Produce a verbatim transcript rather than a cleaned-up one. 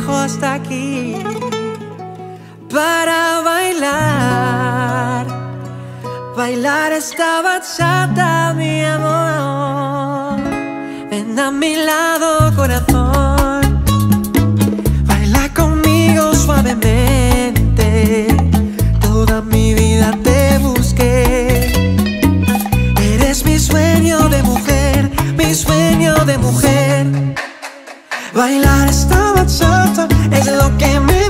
trajo hasta aquí para bailar, bailar esta bachata, mi amor. Ven a mi lado, corazón, baila conmigo suavemente. Toda mi vida te busqué. Eres mi sueño de mujer, mi sueño de mujer. Bailar esta bachata es lo que me